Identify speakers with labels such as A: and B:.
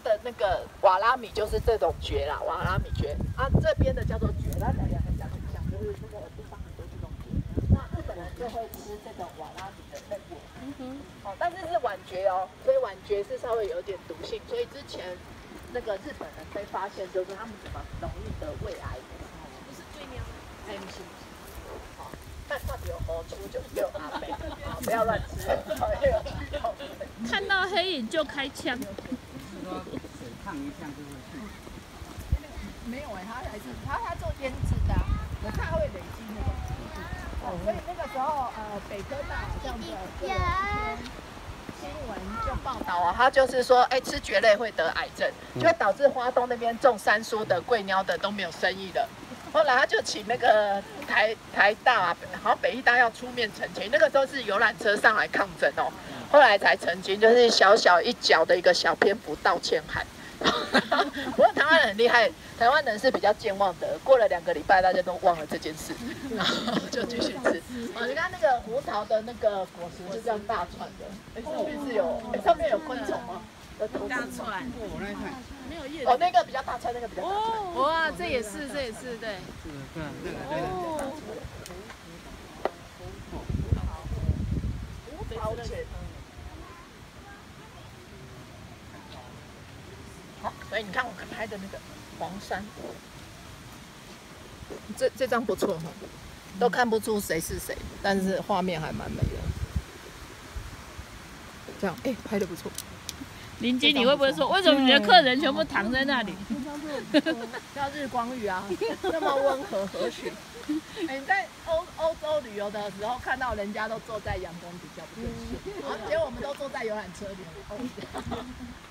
A: 的那个瓦拉米就是这种蕨啦，瓦拉米蕨啊，这边的叫做蕨，那两个讲很像，就是这个地方很多这种蕨。那日本人就会吃这种瓦拉米的嫩叶，哦，但是是晚蕨哦，所以晚蕨是稍微有点毒性，所以之前那个日本人被发现就是他们怎么容易得胃癌，
B: 不是对喵吗？
A: 哎，不是。但到底有好处就给我阿北，不要乱吃。
B: 看到黑影就开枪。
C: 水烫一下就是去。
A: 没有哎，他做腌制的，我看他会累积那个。所以那个时候北科大好像的一篇新闻就报道啊，他就是说，哎，吃蕨类会得癌症，就会导致花东那边种山苏的、桂鸟的都没有生意了。后来他就请那个台大，好像北医大要出面澄清，那个时候是游览车上来抗争哦，后来才澄清，就是小小一角的一个小篇幅道歉函。不过台湾人很厉害，台湾人是比较健忘的，过了2个礼拜大家都忘了这件事，然后就继续吃。你看那个胡桃的那个果实是这样大串的，上面是有，上面有昆虫吗？
B: 大串，
C: 我那一看，
B: 没有叶
A: 哦，那个比较大串，那个比较大串。
B: 哇，这也是，对。
C: 是对，
B: 哦。
A: 胡桃卷。好，所以你看我拍的那个黄山，这张不错哈，都看不出谁是谁，但是画面还蛮美的。这样，哎，拍的不错。
B: 林经理会不会说，为什么你的客人全部躺在那里？
A: 叫日光浴啊，那么温和和煦。哎，你在欧洲旅游的时候看到人家都坐在阳光底下，不是很爽？结果我们都坐在游览车里。